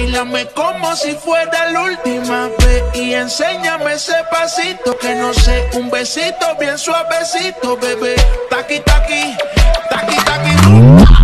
Báilame como si fuera la última vez y enséñame ese pasito que no sé, un besito bien suavecito, bebé. Taqui, taqui, taqui, taqui.